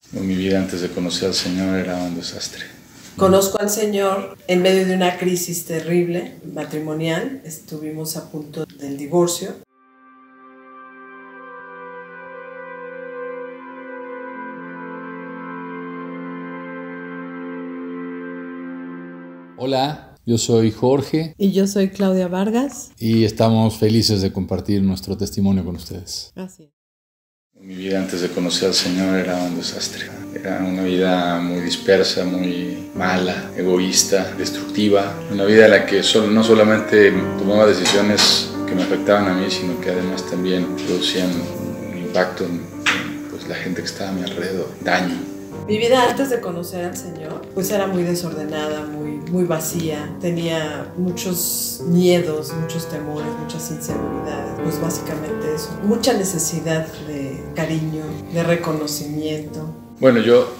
Mi vida antes de conocer al Señor era un desastre. Conozco al Señor en medio de una crisis terrible matrimonial. Estuvimos a punto del divorcio. Hola, yo soy Jorge Y yo soy Claudia Vargas. y estamos felices de compartir nuestro testimonio con ustedes. Así es. Mi vida antes de conocer al Señor era un desastre. Era una vida muy dispersa, muy mala, egoísta, destructiva. Una vida en la que no solamente tomaba decisiones que me afectaban a mí, sino que además también producían un impacto en pues, la gente que estaba a mi alrededor, daño. Mi vida antes de conocer al Señor, pues era muy desordenada, muy vacía. Tenía muchos miedos, muchos temores, muchas inseguridades. Pues básicamente eso. Mucha necesidad de cariño, de reconocimiento. Bueno, yo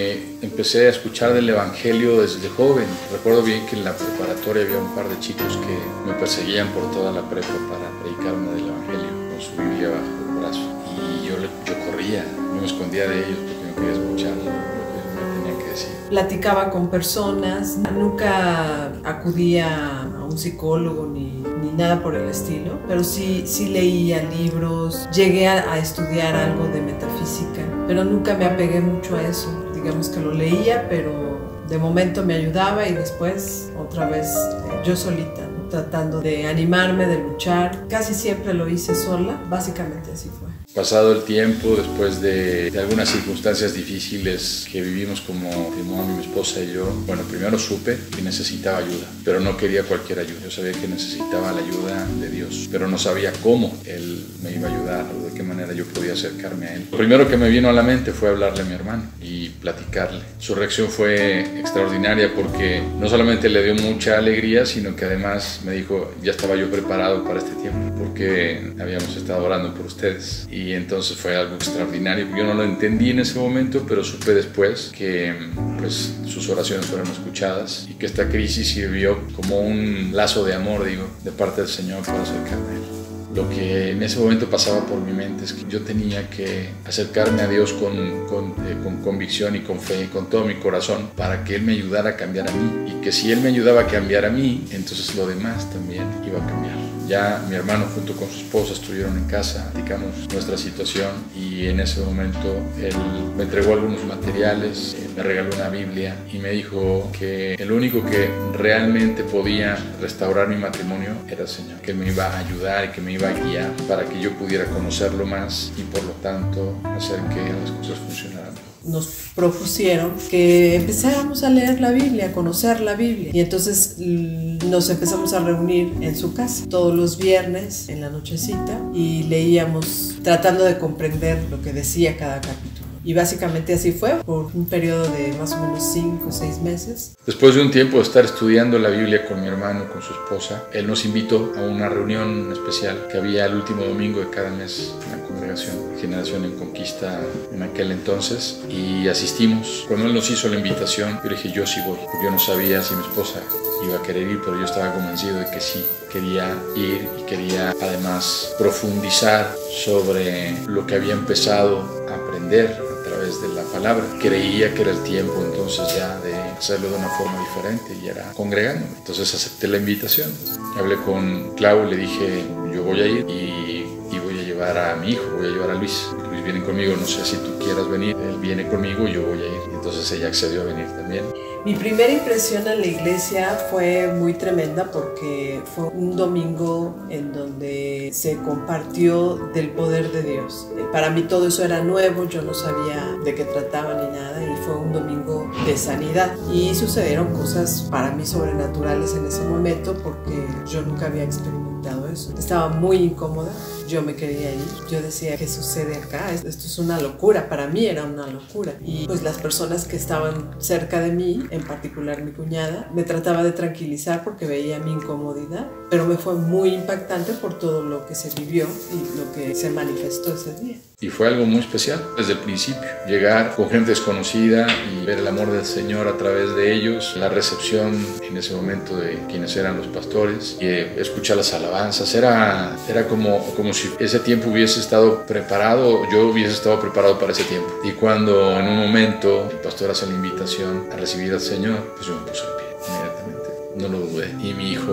empecé a escuchar del Evangelio desde joven. Recuerdo bien que en la preparatoria había un par de chicos que me perseguían por toda la prepa para predicarme del Evangelio con su Biblia bajo el brazo. Y yo corría, yo me escondía de ellos porque no quería escuchar lo que me tenían que decir. Platicaba con personas, nunca acudía a un psicólogo ni nada por el estilo, pero sí leía libros, llegué a estudiar algo de metafísica, pero nunca me apegué mucho a eso. Digamos que lo leía, pero de momento me ayudaba y después otra vez yo solita, ¿no? Tratando de animarme, de luchar. Casi siempre lo hice sola, básicamente así fue. Pasado el tiempo, después de algunas circunstancias difíciles que vivimos como matrimonio, mi esposa y yo, bueno, primero supe que necesitaba ayuda, pero no quería cualquier ayuda. Yo sabía que necesitaba la ayuda de Dios, pero no sabía cómo Él me iba a ayudar o de qué manera yo podía acercarme a Él. Lo primero que me vino a la mente fue hablarle a mi hermano y platicarle. Su reacción fue extraordinaria porque no solamente le dio mucha alegría, sino que además me dijo, ya estaba yo preparado para este tiempo, porque habíamos estado orando por ustedes. Y entonces fue algo extraordinario. Yo no lo entendí en ese momento, pero supe después que pues, sus oraciones fueron escuchadas y que esta crisis sirvió como un lazo de amor, de parte del Señor para acercarme a Él. Lo que en ese momento pasaba por mi mente es que yo tenía que acercarme a Dios con convicción y con fe, con todo mi corazón, para que Él me ayudara a cambiar a mí. Y que si Él me ayudaba a cambiar a mí, entonces lo demás también iba a cambiar. Ya mi hermano junto con su esposa estuvieron en casa, platicamos nuestra situación y en ese momento él me entregó algunos materiales, me regaló una Biblia y me dijo que el único que realmente podía restaurar mi matrimonio era el Señor, que me iba a ayudar y que me iba a guiar para que yo pudiera conocerlo más y por lo tanto hacer que las cosas funcionaran. Nos propusieron que empezáramos a leer la Biblia, a conocer la Biblia. Y entonces nos empezamos a reunir en su casa todos los viernes en la nochecita y leíamos tratando de comprender lo que decía cada capítulo. Y básicamente así fue por un periodo de más o menos 5 o 6 meses. Después de un tiempo de estar estudiando la Biblia con mi hermano, con su esposa, él nos invitó a una reunión especial que había el último domingo de cada mes en la congregación Generación en Conquista en aquel entonces y asistimos. Cuando él nos hizo la invitación, yo le dije, yo sí voy, porque yo no sabía si mi esposa iba a querer ir, pero yo estaba convencido de que sí, quería ir y quería además profundizar sobre lo que había empezado a aprender a través de la palabra. Creía que era el tiempo entonces ya de hacerlo de una forma diferente y era congregándome. Entonces acepté la invitación. Hablé con Clau, le dije, yo voy a ir y voy a llevar a mi hijo, voy a llevar a Luis. Luis viene conmigo, no sé si tú quieras venir. Él viene conmigo y yo voy a ir. Entonces ella accedió a venir también. Mi primera impresión en la iglesia fue muy tremenda porque fue un domingo en donde se compartió del poder de Dios. Para mí todo eso era nuevo, yo no sabía de qué trataba ni nada y fue un domingo de sanidad. Y sucedieron cosas para mí sobrenaturales en ese momento porque yo nunca había experimentado eso. Estaba muy incómoda, yo me quería ir, yo decía, ¿qué sucede acá? Esto es una locura, para mí era una locura. Y pues las personas que estaban cerca de mí, en particular mi cuñada, me trataba de tranquilizar porque veía mi incomodidad, pero me fue muy impactante por todo lo que se vivió y lo que se manifestó ese día. Y fue algo muy especial desde el principio. Llegar con gente desconocida y ver el amor del Señor a través de ellos, la recepción en ese momento de quienes eran los pastores, y escuchar las alabanzas. Era como si ese tiempo hubiese estado preparado, yo hubiese estado preparado para ese tiempo. Y cuando en un momento el pastor hace la invitación a recibir al Señor, pues yo me puse de pie inmediatamente. No lo dudé. Y mi hijo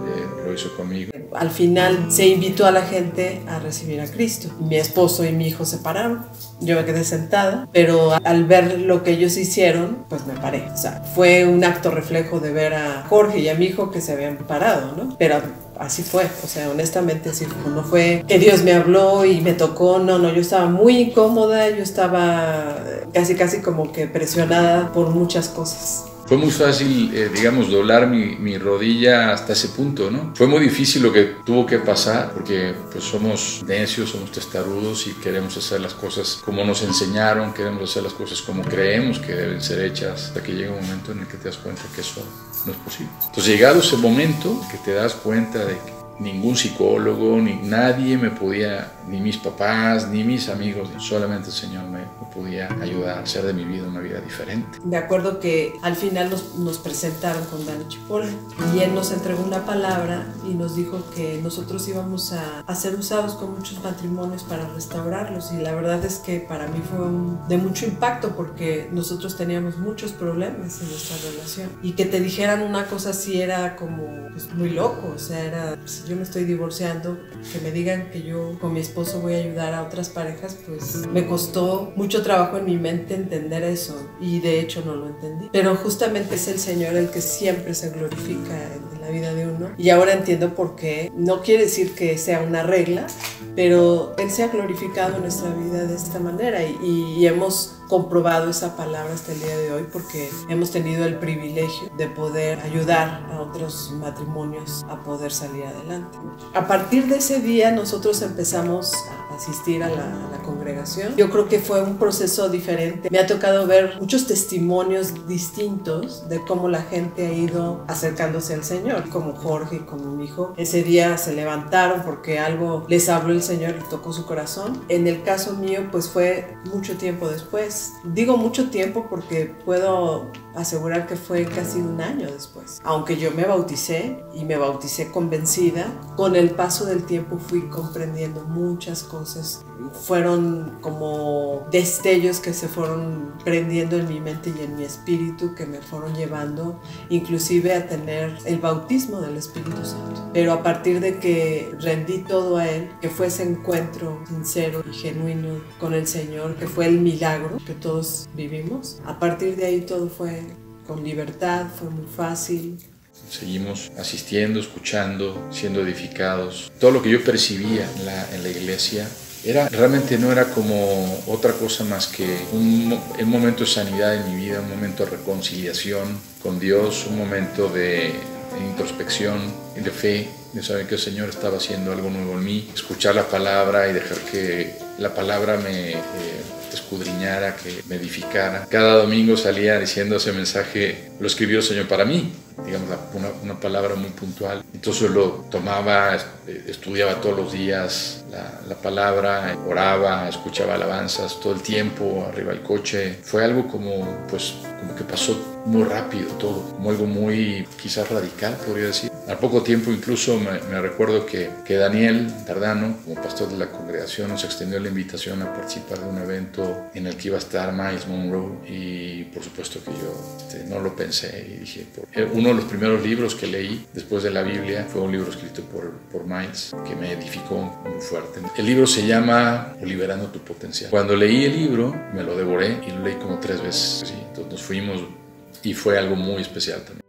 lo hizo conmigo. Al final se invitó a la gente a recibir a Cristo. Mi esposo y mi hijo se pararon. Yo me quedé sentada, pero al ver lo que ellos hicieron, pues me paré. O sea, fue un acto reflejo de ver a Jorge y a mi hijo que se habían parado, ¿no? Pero así fue, o sea, honestamente así fue. No fue que Dios me habló y me tocó, no, yo estaba muy incómoda, yo estaba casi como que presionada por muchas cosas. Fue muy fácil, digamos, doblar mi rodilla hasta ese punto, ¿no? Fue muy difícil lo que tuvo que pasar porque pues somos necios, somos testarudos y queremos hacer las cosas como nos enseñaron, queremos hacer las cosas como creemos que deben ser hechas, hasta que llega un momento en el que te das cuenta que eso no es posible. Entonces, llegado ese momento que te das cuenta de que ningún psicólogo, ni nadie me podía, ni mis papás, ni mis amigos, solamente el Señor me podía ayudar a hacer de mi vida una vida diferente. Me acuerdo que al final nos presentaron con Dani Chipola y él nos entregó una palabra y nos dijo que nosotros íbamos a ser usados con muchos matrimonios para restaurarlos, y la verdad es que para mí fue de mucho impacto porque nosotros teníamos muchos problemas en nuestra relación, y que te dijeran una cosa así era como pues, muy loco. O sea, era, si yo me estoy divorciando, que me digan que yo con mi esposo voy a ayudar a otras parejas, pues me costó mucho trabajo en mi mente entender eso, y de hecho no lo entendí. Pero justamente es el Señor el que siempre se glorifica en la vida de uno, y ahora entiendo por qué. No quiere decir que sea una regla, pero Él se ha glorificado en nuestra vida de esta manera, y hemos comprobado esa palabra hasta el día de hoy porque hemos tenido el privilegio de poder ayudar a otros matrimonios a poder salir adelante. A partir de ese día nosotros empezamos a asistir a la congregación. Yo creo que fue un proceso diferente. Me ha tocado ver muchos testimonios distintos de cómo la gente ha ido acercándose al Señor, como Jorge y como mi hijo. Ese día se levantaron porque algo les habló el Señor y tocó su corazón. En el caso mío, pues fue mucho tiempo después. Digo mucho tiempo porque puedo asegurar que fue casi un año después. Aunque yo me bauticé y me bauticé convencida, con el paso del tiempo fui comprendiendo muchas cosas. Fueron como destellos que se fueron prendiendo en mi mente y en mi espíritu, que me fueron llevando inclusive a tener el bautismo del Espíritu Santo. Pero a partir de que rendí todo a Él, que fue ese encuentro sincero y genuino con el Señor, que fue el milagro que todos vivimos, a partir de ahí todo fue con libertad, fue muy fácil. Seguimos asistiendo, escuchando, siendo edificados. Todo lo que yo percibía en la iglesia realmente no era como otra cosa más que un momento de sanidad en mi vida, un momento de reconciliación con Dios, un momento de introspección y de fe, de saber que el Señor estaba haciendo algo nuevo en mí, escuchar la palabra y dejar que la palabra me escudriñara, que me edificara. Cada domingo salía diciendo ese mensaje, lo escribió el Señor para mí, digamos, una palabra muy puntual. Entonces lo tomaba, estudiaba todos los días la palabra, oraba, escuchaba alabanzas todo el tiempo, arriba del coche. Fue algo como que pasó muy rápido todo, como algo muy quizás radical, podría decir. Al poco tiempo incluso me recuerdo que Daniel Tardano, como pastor de la congregación, nos extendió la invitación a participar de un evento en el que iba a estar Miles Monroe, y por supuesto que yo no lo pensé y dije, uno de los primeros libros que leí después de la Biblia fue un libro escrito por Miles que me edificó muy fuerte. El libro se llama Liberando tu Potencial. Cuando leí el libro me lo devoré y lo leí como 3 veces. ¿Sí? Entonces nos fuimos y fue algo muy especial también.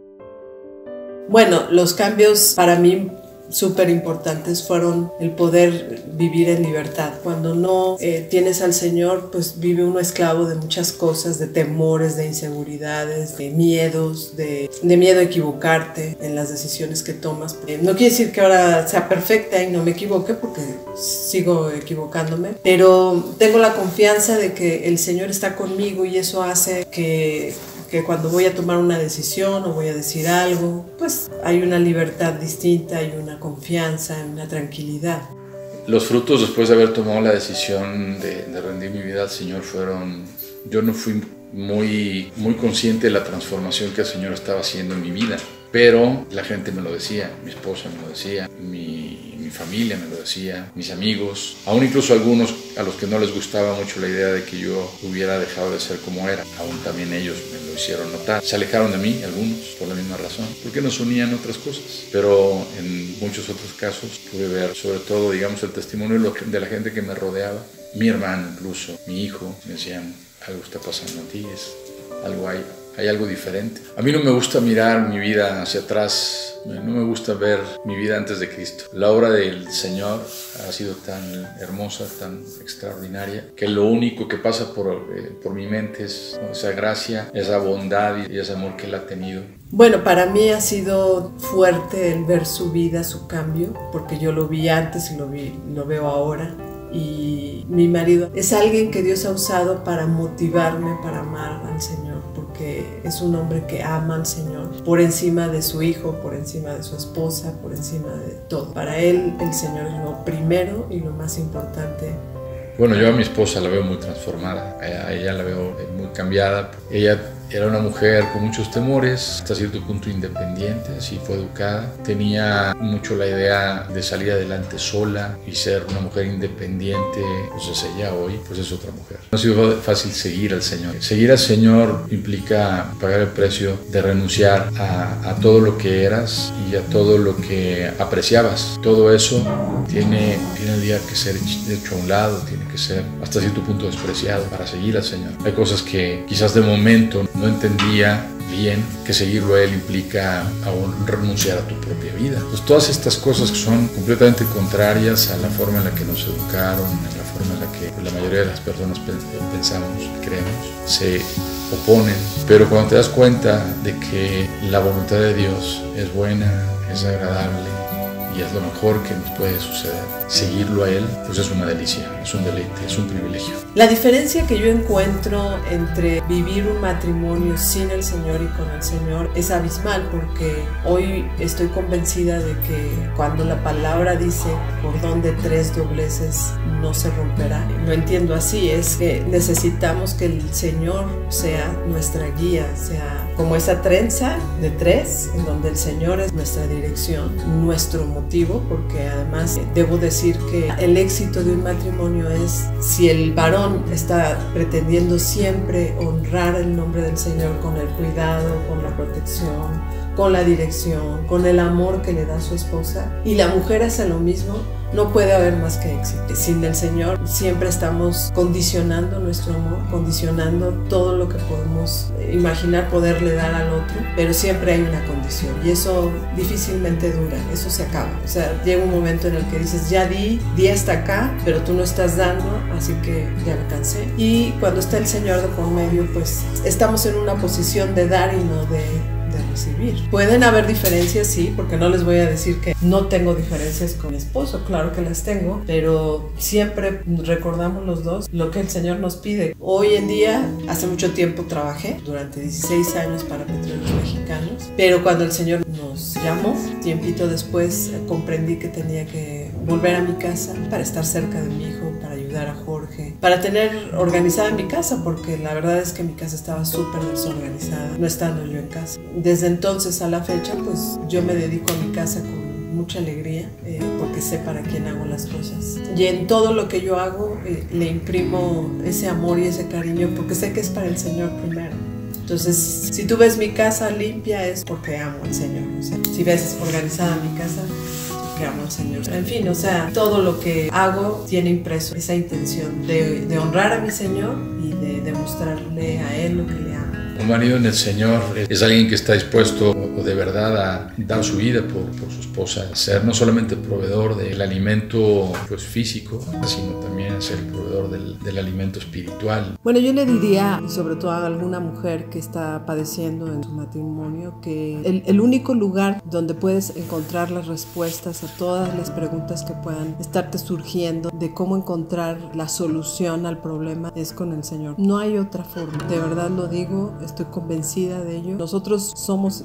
Bueno, los cambios para mí súper importantes fueron el poder vivir en libertad. Cuando no tienes al Señor, pues vive uno esclavo de muchas cosas, de temores, de inseguridades, de miedos, de miedo a equivocarte en las decisiones que tomas. No quiere decir que ahora sea perfecta y no me equivoque, porque sigo equivocándome, pero tengo la confianza de que el Señor está conmigo, y eso hace que cuando voy a tomar una decisión o voy a decir algo, pues hay una libertad distinta, hay una confianza, una tranquilidad. Los frutos después de haber tomado la decisión de rendir mi vida al Señor fueron, yo no fui muy consciente de la transformación que el Señor estaba haciendo en mi vida, pero la gente me lo decía, mi esposa me lo decía, mi familia me lo decía, mis amigos, aún incluso algunos a los que no les gustaba mucho la idea de que yo hubiera dejado de ser como era, aún también ellos me lo hicieron notar. Se alejaron de mí, algunos, por la misma razón, porque nos unían otras cosas, pero en muchos otros casos pude ver, sobre todo, digamos, el testimonio de la gente que me rodeaba, mi hermano incluso, mi hijo, me decían, algo está pasando en ti, hay algo diferente. A mí no me gusta mirar mi vida hacia atrás, no me gusta ver mi vida antes de Cristo. La obra del Señor ha sido tan hermosa, tan extraordinaria, que lo único que pasa por mi mente es esa gracia, esa bondad y ese amor que Él ha tenido. Bueno, para mí ha sido fuerte el ver su vida, su cambio, porque yo lo vi antes y lo veo ahora. Y mi marido es alguien que Dios ha usado para motivarme para amar al Señor, porque es un hombre que ama al Señor por encima de su hijo, por encima de su esposa, por encima de todo. Para él el Señor es lo primero y lo más importante. Bueno, yo a mi esposa la veo muy transformada, a ella la veo muy cambiada. Ella era una mujer con muchos temores, hasta cierto punto independiente, así fue educada. Tenía mucho la idea de salir adelante sola y ser una mujer independiente. Entonces ella hoy pues es otra mujer. No ha sido fácil seguir al Señor. Seguir al Señor implica pagar el precio de renunciar a todo lo que eras y a todo lo que apreciabas. Todo eso tiene el día que ser hecho a un lado, tiene que ser hasta cierto punto despreciado para seguir al Señor. Hay cosas que quizás de momento no entendía bien, que seguirlo a Él implica aún renunciar a tu propia vida. Pues todas estas cosas que son completamente contrarias a la forma en la que nos educaron, a la forma en la que la mayoría de las personas pensamos, creemos, se oponen. Pero cuando te das cuenta de que la voluntad de Dios es buena, es agradable y es lo mejor que nos puede suceder, seguirlo a Él, pues es una delicia, es un deleite, es un privilegio. La diferencia que yo encuentro entre vivir un matrimonio sin el Señor y con el Señor es abismal, porque hoy estoy convencida de que cuando la palabra dice cordón de 3 dobleces no se romperá, lo entiendo así, es que necesitamos que el Señor sea nuestra guía, sea como esa trenza de 3 en donde el Señor es nuestra dirección, nuestro motivo, porque además debo decir que el éxito de un matrimonio es si el varón está pretendiendo siempre honrar el nombre del Señor con el cuidado, con la protección, con la dirección, con el amor que le da a su esposa, y la mujer hace lo mismo, no puede haber más que éxito. Sin el Señor siempre estamos condicionando nuestro amor, condicionando todo lo que podemos imaginar poderle dar al otro, pero siempre hay una condición y eso difícilmente dura, eso se acaba. O sea, llega un momento en el que dices, ya di hasta acá, pero tú no estás dando, así que ya alcancé. Y cuando está el Señor de por medio, pues estamos en una posición de dar y no de recibir. Pueden haber diferencias, sí, porque no les voy a decir que no tengo diferencias con mi esposo, claro que las tengo, pero siempre recordamos los dos lo que el Señor nos pide. Hoy en día, hace mucho tiempo trabajé, durante 16 años para Petróleos Mexicanos, pero cuando el Señor nos llamó, tiempito después comprendí que tenía que volver a mi casa para estar cerca de mi hijo, para ayudar a Jorge, para tener organizada mi casa, porque la verdad es que mi casa estaba súper desorganizada, no estando yo en casa. Desde entonces a la fecha, pues yo me dedico a mi casa con mucha alegría, porque sé para quién hago las cosas. Y en todo lo que yo hago, le imprimo ese amor y ese cariño, porque sé que es para el Señor primero. Entonces, si tú ves mi casa limpia, es porque amo al Señor. O sea, si ves organizada mi casa, que amo al Señor. En fin, o sea, todo lo que hago tiene impreso esa intención de honrar a mi Señor y de demostrarle a Él lo que le amo. Un marido en el Señor es alguien que está dispuesto de verdad a dar su vida por su esposa, ser no solamente proveedor del alimento pues, físico, sino también ser el proveedor del alimento espiritual. Bueno, yo le diría, sobre todo a alguna mujer que está padeciendo en su matrimonio, que el único lugar donde puedes encontrar las respuestas a todas las preguntas que puedan estarte surgiendo de cómo encontrar la solución al problema es con el Señor. No hay otra forma, de verdad lo digo, estoy convencida de ello. Nosotros somos un testimonio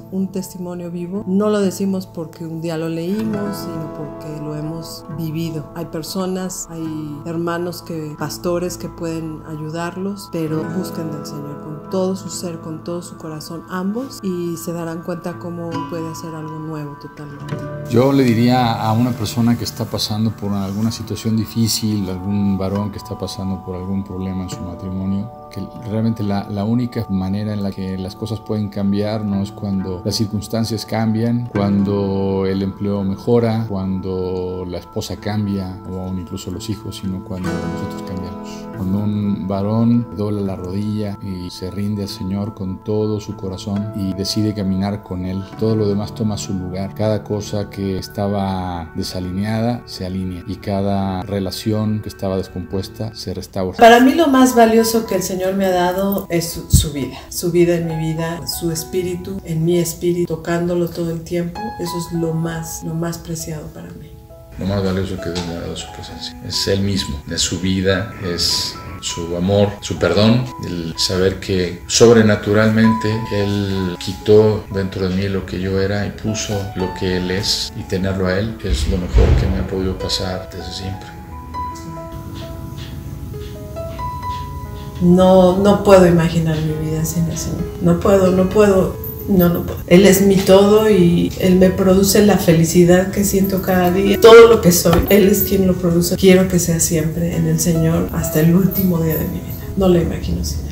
testimonio vivo. No lo decimos porque un día lo leímos, sino porque lo hemos vivido. Hay personas, hay hermanos, pastores que pueden ayudarlos, pero busquen del Señor con todo su ser, con todo su corazón, ambos, y se darán cuenta cómo puede hacer algo nuevo totalmente. Yo le diría a una persona que está pasando por alguna situación difícil, algún varón que está pasando por algún problema en su matrimonio, que realmente la única manera en la que las cosas pueden cambiar no es cuando las circunstancias cambian, cuando el empleo mejora, cuando la esposa cambia o aún incluso los hijos, sino cuando nosotros cambiamos. Cuando un varón dobla la rodilla y se rinde al Señor con todo su corazón y decide caminar con Él, todo lo demás toma su lugar. Cada cosa que estaba desalineada se alinea y cada relación que estaba descompuesta se restaura. Para mí lo más valioso que el Señor me ha dado es su vida en mi vida, su espíritu en mi espíritu, tocándolo todo el tiempo. Eso es lo más preciado para mí. Lo más valioso que Dios me ha dado es su presencia. Es Él mismo, es su vida, es su amor, su perdón, el saber que sobrenaturalmente Él quitó dentro de mí lo que yo era y puso lo que Él es, y tenerlo a Él es lo mejor que me ha podido pasar desde siempre. No puedo imaginar mi vida sin el Señor. No puedo. Él es mi todo y Él me produce la felicidad que siento cada día. Todo lo que soy, Él es quien lo produce. Quiero que sea siempre en el Señor hasta el último día de mi vida. No lo imagino sin.